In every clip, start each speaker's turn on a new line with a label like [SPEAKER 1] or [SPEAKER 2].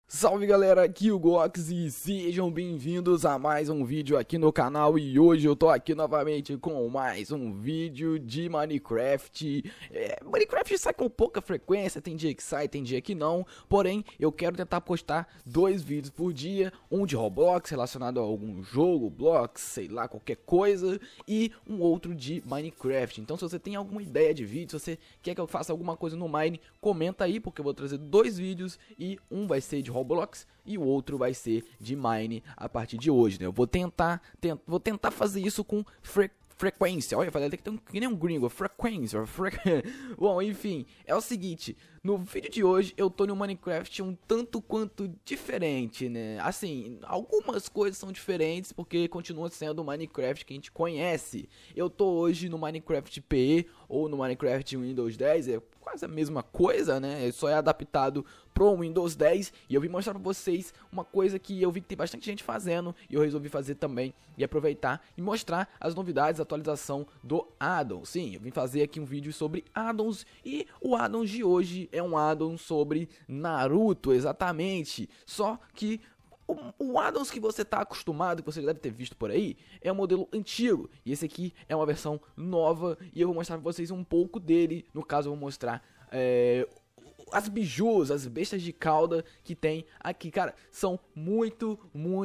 [SPEAKER 1] Salve galera, aqui o Gox e sejam bem-vindos a mais um vídeo aqui no canal. E hoje eu tô aqui novamente com mais um vídeo de Minecraft. Minecraft sai com pouca frequência, tem dia que sai, tem dia que não. Porém, eu quero tentar postar 2 vídeos por dia, um de Roblox relacionado a algum jogo, blocks, sei lá, qualquer coisa, e um outro de Minecraft. Então se você tem alguma ideia de vídeo, se você quer que eu faça alguma coisa no Mine, comenta aí, porque eu vou trazer 2 vídeos e um vai ser de Roblox e o outro vai ser de Mine a partir de hoje, né? Eu vou tentar fazer isso com frequência. Olha, eu falei até que nem um gringo, frequência. Bom, enfim, é o seguinte, no vídeo de hoje eu tô no Minecraft um tanto quanto diferente, né? Assim, algumas coisas são diferentes porque continua sendo o Minecraft que a gente conhece. Eu tô hoje no Minecraft PE ou no Minecraft Windows 10, é quase a mesma coisa, né? Só é adaptado pro Windows 10 e eu vim mostrar pra vocês uma coisa que eu vi que tem bastante gente fazendo e eu resolvi fazer também e aproveitar e mostrar as novidades, a atualização do addon. Sim, eu vim fazer aqui um vídeo sobre addons e o addon de hoje é um addon sobre Naruto, exatamente. Só que o addons que você está acostumado, que você já deve ter visto por aí, é um modelo antigo. E esse aqui é uma versão nova e eu vou mostrar pra vocês um pouco dele. No caso eu vou mostrar as bijus, as bestas de cauda que tem aqui, cara, são muito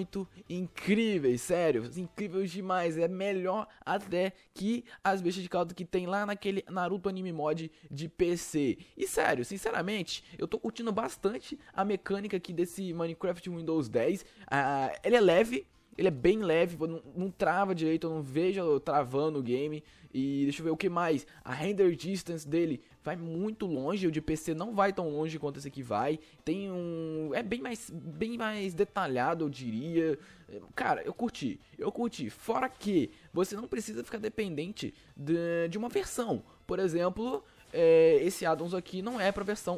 [SPEAKER 1] incríveis, sério, incríveis demais, é melhor até que as bestas de cauda que tem lá naquele Naruto Anime Mod de PC. E sério, sinceramente, eu tô curtindo bastante a mecânica aqui desse Minecraft Windows 10, ele é leve. Ele é bem leve, não trava direito, eu não vejo travando o game. E deixa eu ver o que mais. A render distance dele vai muito longe, o de PC não vai tão longe quanto esse aqui vai. Tem é bem mais detalhado, eu diria. Cara, eu curti. Fora que você não precisa ficar dependente de uma versão. Por exemplo, esse addons aqui não é para versão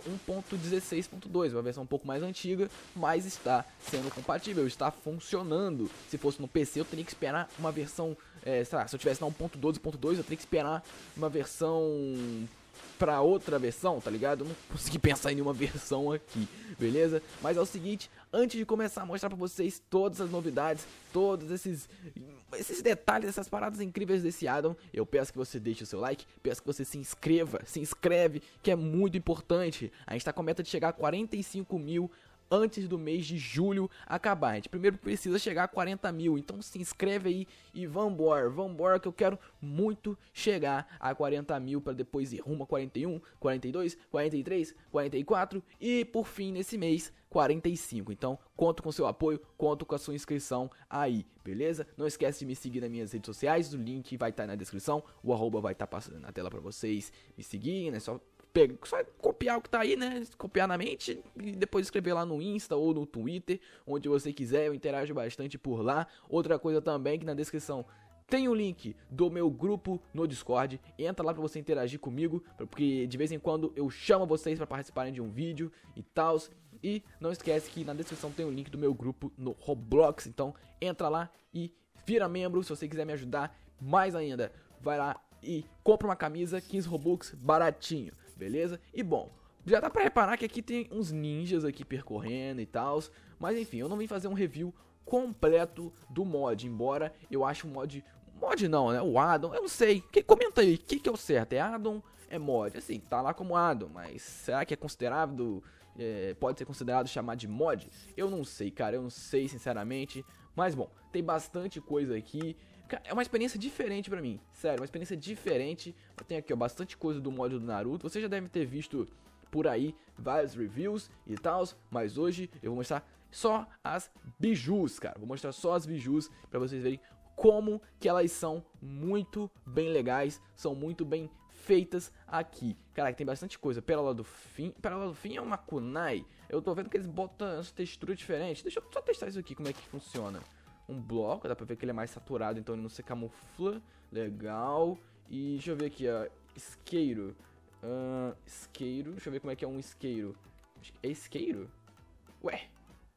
[SPEAKER 1] 1.16.2, é uma versão um pouco mais antiga, mas está sendo compatível, está funcionando. Se fosse no PC eu teria que esperar uma versão, sei lá, se eu tivesse na 1.12.2 eu teria que esperar uma versão pra outra versão, tá ligado? Eu não consegui pensar em nenhuma versão aqui, beleza? Mas é o seguinte, antes de começar a mostrar pra vocês todas as novidades, todos esses detalhes, essas paradas incríveis desse addon, eu peço que você deixe o seu like, peço que você se inscreve, que é muito importante. A gente tá com a meta de chegar a 45 mil antes do mês de julho acabar. A gente primeiro precisa chegar a 40 mil, então se inscreve aí e vambora, que eu quero muito chegar a 40 mil para depois ir rumo a 41, 42, 43, 44 e por fim nesse mês 45. Então conto com seu apoio, conto com a sua inscrição aí, beleza? Não esquece de me seguir nas minhas redes sociais, o link vai estar na descrição, o arroba vai estar passando na tela para vocês me seguirem, né? Só copiar o que tá aí, né? Copiar na mente e depois escrever lá no Insta ou no Twitter, onde você quiser, eu interajo bastante por lá. Outra coisa também que na descrição tem o link do meu grupo no Discord. Entra lá pra você interagir comigo, porque de vez em quando eu chamo vocês pra participarem de um vídeo e tal. E não esquece que na descrição tem o link do meu grupo no Roblox. Então entra lá e vira membro se você quiser me ajudar mais ainda. Vai lá e compra uma camisa, 15 Robux, baratinho. Beleza? E bom, já dá pra reparar que aqui tem uns ninjas aqui percorrendo e tal. Mas enfim, eu não vim fazer um review completo do mod, embora eu ache o mod não, né? O addon, eu não sei. Comenta aí, o que é o certo? É addon? É mod? Assim, tá lá como addon, mas será que é considerado, pode ser considerado chamar de mod? Eu não sei, cara, eu não sei sinceramente. Mas bom, tem bastante coisa aqui. É uma experiência diferente pra mim, sério, uma experiência diferente. Eu tenho aqui, ó, bastante coisa do mod do Naruto. Você já deve ter visto por aí vários reviews e tal, mas hoje eu vou mostrar só as bijus, cara. Vou mostrar só as bijus pra vocês verem como que elas são muito bem legais, são muito bem feitas aqui. Caraca, tem bastante coisa. Pérola do Fim é uma kunai. Eu tô vendo que eles botam essa textura diferente. Deixa eu só testar isso aqui, como é que funciona. Um bloco, dá pra ver que ele é mais saturado, então ele não se camufla. Legal. E deixa eu ver aqui, ó. Isqueiro. Isqueiro. Deixa eu ver como é que é um isqueiro. É isqueiro? Ué,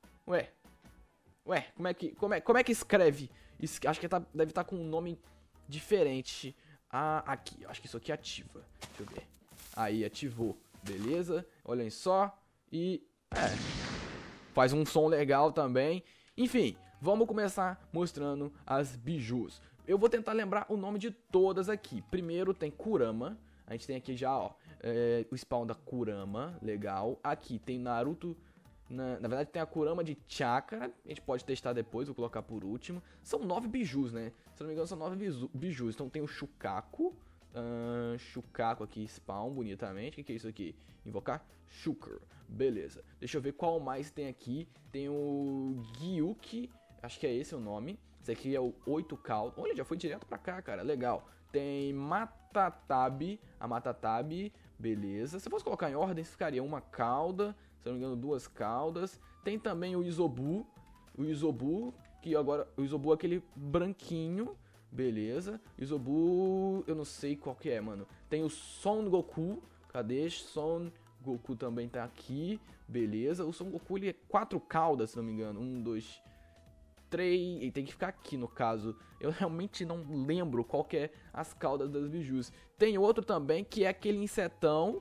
[SPEAKER 1] como é que escreve? Acho que deve estar com um nome diferente. Aqui, acho que isso aqui ativa. Deixa eu ver. Aí, ativou. Beleza. Olhem só. E... faz um som legal também. Enfim, vamos começar mostrando as bijus. Eu vou tentar lembrar o nome de todas aqui. Primeiro tem Kurama. A gente tem aqui já, ó, o spawn da Kurama, legal. Aqui tem Naruto, na verdade tem a Kurama de Chakra. A gente pode testar depois, vou colocar por último. São 9 bijus, né? Se não me engano são 9 bijus. Então tem o Shukaku. Shukaku aqui, spawn bonitamente. O que é isso aqui? Invocar? Shuker. Beleza. Deixa eu ver qual mais tem aqui. Tem o Gyuki. Acho que é esse o nome. Esse aqui é o 8 cauda. Olha, já foi direto pra cá, cara. Legal. Tem Matatabi. A Matatabi. Beleza. Se eu fosse colocar em ordem, ficaria uma cauda. Se eu não me engano, 2 caudas. Tem também o Isobu. O Isobu. Que agora. O Isobu é aquele branquinho. Beleza. Isobu. Eu não sei qual que é, mano. Tem o Son Goku. Cadê? Son Goku também tá aqui. Beleza. O Son Goku ele é 4 caudas, se não me engano. 1, 2, 3. E tem que ficar aqui no caso. Eu realmente não lembro qual que é as caudas das bijus. Tem outro também que é aquele insetão.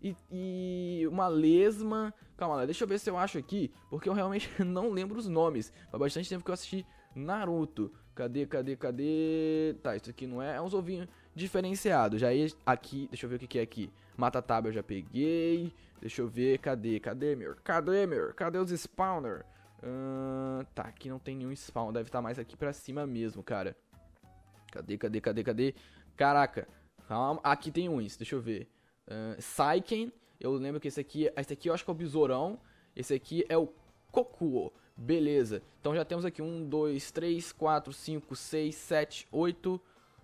[SPEAKER 1] E uma lesma. Calma lá, deixa eu ver se eu acho aqui. Porque eu realmente não lembro os nomes. Faz bastante tempo que eu assisti Naruto. Cadê? Tá, isso aqui não é. É uns ovinhos diferenciados. Já é aqui. Deixa eu ver o que é aqui. Matatabi eu já peguei. Deixa eu ver. Cadê, meu? Cadê os spawner? Tá, aqui não tem nenhum spawn. Deve estar mais aqui pra cima mesmo, cara. Cadê? Caraca. Calma. Aqui tem uns. Deixa eu ver. Saiken. Eu lembro que esse aqui eu acho que é o besourão. Esse aqui é o Kokuo. Beleza. Então já temos aqui 1, 2, 3, 4, 5, 6, 7, 8.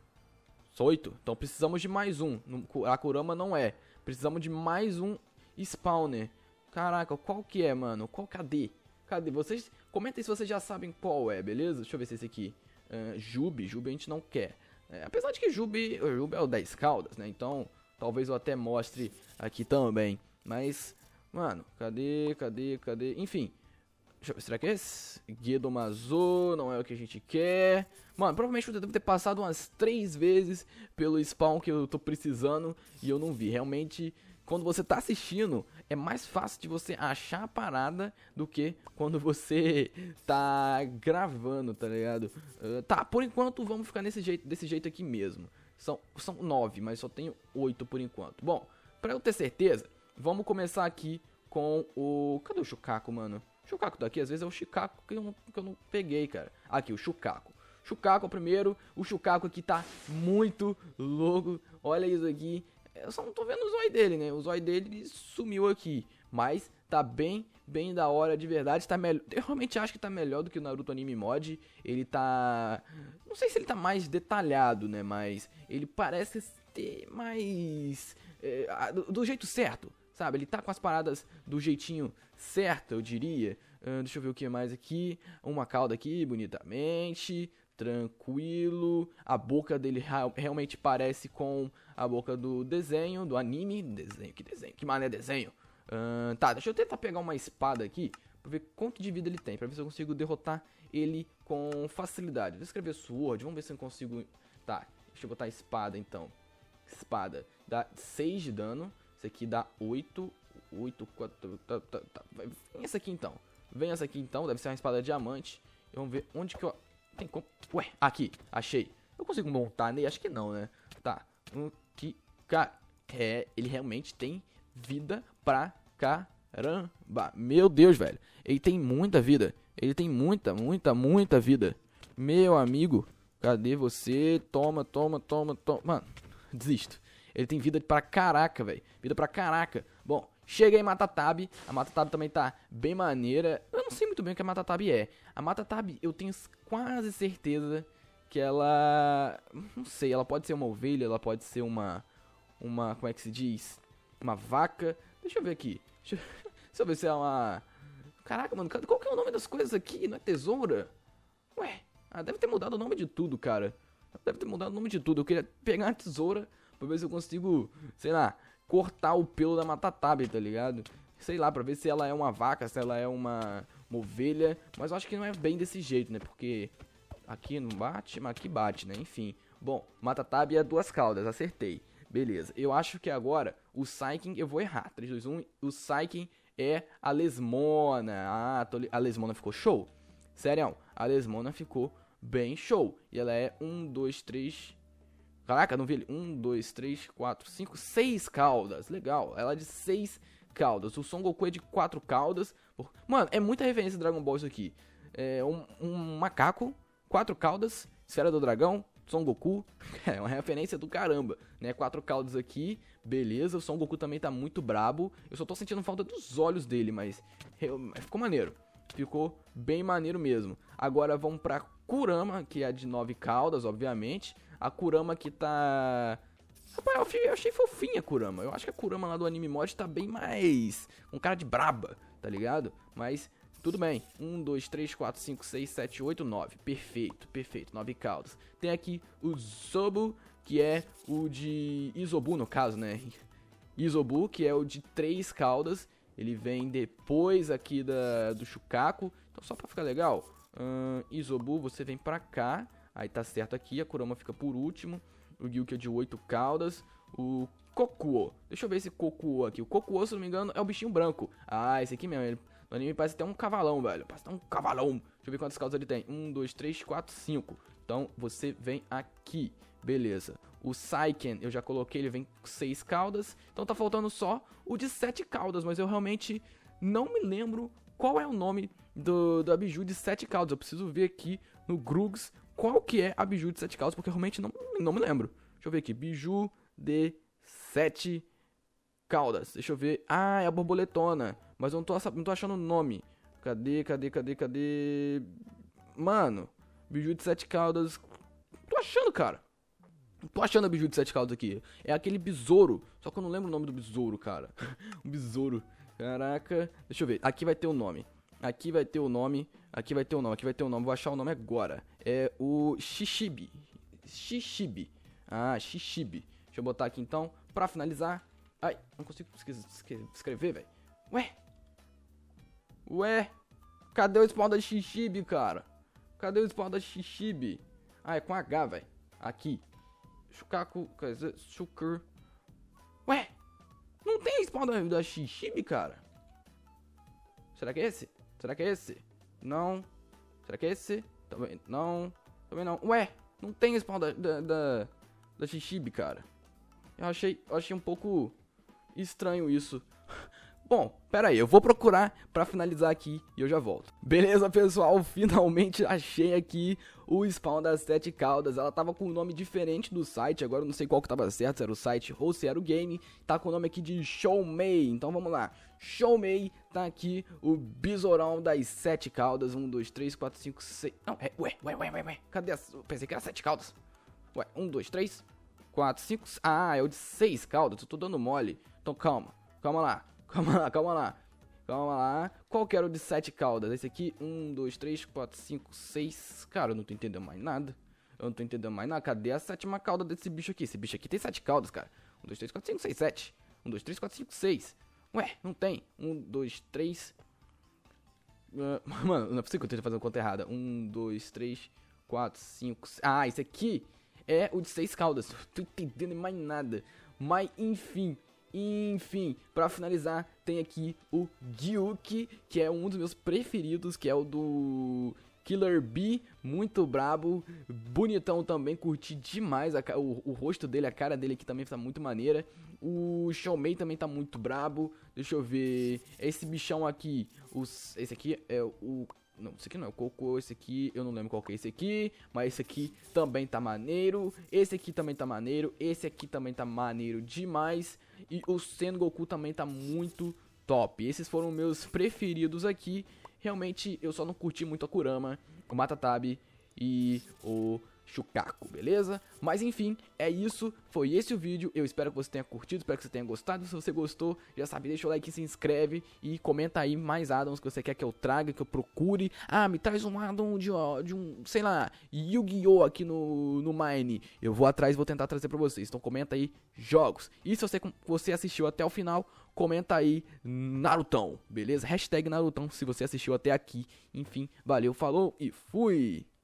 [SPEAKER 1] Só 8. Então precisamos de mais um. A Kurama não é. Precisamos de mais um spawner. Caraca, qual que é, mano? Cadê? Vocês comentem se vocês já sabem qual é, beleza? Deixa eu ver se esse aqui. Jubi a gente não quer. Apesar de que Jubi é o 10 caudas, né? Então talvez eu até mostre aqui também. Mas, mano, cadê? Enfim. Deixa eu ver, será que é esse? Gedomazo, não é o que a gente quer. Mano, provavelmente eu devo ter passado umas 3 vezes pelo spawn que eu tô precisando e eu não vi. Realmente, quando você tá assistindo, é mais fácil de você achar a parada do que quando você tá gravando, tá ligado? Tá, por enquanto vamos ficar desse jeito aqui mesmo. São 9, mas só tenho 8 por enquanto. Bom, pra eu ter certeza, vamos começar aqui com o... Cadê o Shukaku, mano? O Shukaku daqui, às vezes é o Shukaku que eu não peguei, cara. Aqui, o Shukaku. Shukaku é o primeiro. O Shukaku aqui tá muito louco. Olha isso aqui. Eu só não tô vendo o zóio dele, né? O zóio dele sumiu aqui. Mas tá bem da hora de verdade. Tá melhor. Eu realmente acho que tá melhor do que o Naruto Anime Mod. Ele tá... Não sei se ele tá mais detalhado, né? Mas ele parece ter mais... do jeito certo. Sabe, ele tá com as paradas do jeitinho certo, eu diria. Deixa eu ver o que mais aqui. Uma cauda aqui, bonitamente. Tranquilo. A boca dele realmente parece com a boca do desenho, do anime. Desenho? Que mané desenho? Tá, deixa eu tentar pegar uma espada aqui pra ver quanto de vida ele tem. Pra ver se eu consigo derrotar ele com facilidade. Vou escrever sword, vamos ver se eu consigo... Tá, deixa eu botar espada então. Espada, dá 6 de dano. Esse aqui dá 8, 4... Tá. Vem essa aqui então. Deve ser uma espada de diamante. Vamos ver onde que eu... Tem como... Ué, aqui, achei. Eu consigo montar nele? Acho que não, né? Tá. Cara, ele realmente tem vida pra caramba. Meu Deus, velho. Ele tem muita vida. Ele tem muita vida. Meu amigo, cadê você? Toma. Mano, desisto. Ele tem vida pra caraca, velho. Vida pra caraca. Bom, chega aí Matatabi. A Matatabi também tá bem maneira. Eu não sei muito bem o que a Matatabi é. A Matatabi, eu tenho quase certeza que ela... Não sei, ela pode ser uma ovelha, ela pode ser uma... Como é que se diz? Uma vaca. Deixa eu ver aqui. Deixa eu ver se é uma... Caraca, mano, qual que é o nome das coisas aqui? Não é tesoura? Ué, deve ter mudado o nome de tudo, cara. Deve ter mudado o nome de tudo. Eu queria pegar uma tesoura pra ver se eu consigo, sei lá, cortar o pelo da Matatabi, tá ligado? Sei lá, pra ver se ela é uma vaca, se ela é uma ovelha. Mas eu acho que não é bem desse jeito, né? Porque aqui não bate, mas aqui bate, né? Enfim. Bom, Matatabi é 2 caudas, acertei. Beleza. Eu acho que agora o Saiken, eu vou errar. 3, 2, 1. O Saiken é a Lesmona. Ah, a Lesmona ficou show? Sério, a Lesmona ficou bem show. E ela é 1, 2, 3... Caraca, não vi ele. 1, 2, 3, 4, 5, 6 caudas. Legal, ela é de 6 caudas. O Son Goku é de 4 caudas. Mano, é muita referência de Dragon Ball isso aqui. É um macaco, 4 caudas, esfera do dragão, Son Goku. É uma referência do caramba, né? 4 caudas aqui, beleza. O Son Goku também tá muito brabo. Eu só tô sentindo falta dos olhos dele, mas ficou maneiro. Ficou bem maneiro mesmo. Agora vamos pra Kurama, que é de 9 caudas, obviamente. A Kurama que tá... Rapaz, eu achei fofinha a Kurama. Eu acho que a Kurama lá do Anime Mod tá bem mais... um cara de braba, tá ligado? Mas... tudo bem, 1, 2, 3, 4, 5, 6, 7, 8, 9, perfeito, perfeito, 9 caudas. Tem aqui o Zobu, que é o de Isobu no caso, né, Isobu, que é o de 3 caudas, ele vem depois aqui do Shukaku, então só pra ficar legal, Isobu, você vem pra cá, aí tá certo aqui, a Kurama fica por último, o Gyuki é de 8 caudas, o Kokuo, deixa eu ver esse Kokuo aqui, o Kokuo, se não me engano, é o bichinho branco, ah, esse aqui mesmo, ele... no anime parece até um cavalão, velho. Parece até um cavalão. Deixa eu ver quantas caudas ele tem. 1, 2, 3, 4, 5. Então, você vem aqui. Beleza. O Saiken, eu já coloquei, ele vem com 6 caudas. Então, tá faltando só o de 7 caudas. Mas eu realmente não me lembro qual é o nome do Abiju de 7 caudas. Eu preciso ver aqui no Grugs qual que é a Biju de 7 caudas. Porque eu realmente não me lembro. Deixa eu ver aqui. Biju de 7 caudas. Deixa eu ver. Ah, é a borboletona. Mas eu não tô achando o nome. Cadê? Mano, Biju de 7 caudas. Tô achando, cara. Tô achando a Biju de 7 caudas aqui. É aquele besouro. Só que eu não lembro o nome do besouro, cara. Um besouro. Caraca. Deixa eu ver. Aqui vai ter o nome. Aqui vai ter o nome. Vou achar o nome agora. É o Shishibi. Ah, Shishibi. Deixa eu botar aqui então. Pra finalizar. Ai, não consigo escrever, velho. Ué, cadê o spawn da Shishibi, cara? Cadê o spawn da Shishibi? Ah, é com H, velho. Aqui. Shukaku, quer dizer, Shukur. Ué, não tem spawn da Shishibi, cara? Será que é esse? Não. Será que é esse? Também não. Ué, não tem spawn da Shishibi, cara. Eu achei um pouco estranho isso. Bom, pera aí, eu vou procurar pra finalizar aqui e eu já volto. Beleza, pessoal, finalmente achei aqui o spawn das 7 caudas. Ela tava com um nome diferente do site, agora eu não sei qual que tava certo, se era o site ou se era o game. Tá com o nome aqui de Shoumei, então vamos lá. Shoumei, tá aqui o besourão das 7 caudas. 1, 2, 3, 4, 5, 6... Não, ué, cadê as... Eu pensei que era 7 caudas. Ué, 1, 2, 3, 4, 5... Ah, é o de 6 caudas, eu tô dando mole. Então calma lá. Qual que era o de 7 caudas? Esse aqui, 1, 2, 3, 4, 5, 6. Cara, eu não tô entendendo mais nada. Cadê a 7ª cauda desse bicho aqui? Esse bicho aqui tem 7 caudas, cara. 1, 2, 3, 4, 5, 6, 7. 1, 2, 3, 4, 5, 6. Ué, não tem. 1, 2, 3. Mano, não é possível que eu esteja fazendo conta errada. 1, 2, 3, 4, 5, 6. Ah, esse aqui é o de 6 caudas. Não tô entendendo mais nada. Mas, enfim, pra finalizar, tem aqui o Gyuki, que é um dos meus preferidos, que é o do Killer Bee, muito brabo, bonitão também, curti demais o rosto dele, a cara dele aqui também tá muito maneira. O Shoumei também tá muito brabo, deixa eu ver, esse bichão aqui, esse aqui é o... Não, esse aqui não é o Coco, esse aqui, eu não lembro qual que é esse aqui, mas esse aqui também tá maneiro, esse aqui também tá maneiro, esse aqui também tá maneiro demais, e o Sengoku também tá muito top. Esses foram meus preferidos aqui, realmente eu só não curti muito a Kurama, o Matatabi e o Shukaku, beleza? Mas enfim, é isso, foi esse o vídeo, eu espero que você tenha curtido, espero que você tenha gostado. Se você gostou, já sabe, deixa o like, se inscreve e comenta aí mais addons que você quer que eu traga, que eu procure. Ah, me traz um addon de um, sei lá, Yu-Gi-Oh! Aqui no Mine, eu vou atrás e vou tentar trazer pra vocês, então comenta aí jogos. E se você assistiu até o final, comenta aí Narutão, beleza? Hashtag Narutão se você assistiu até aqui. Enfim, valeu, falou e fui!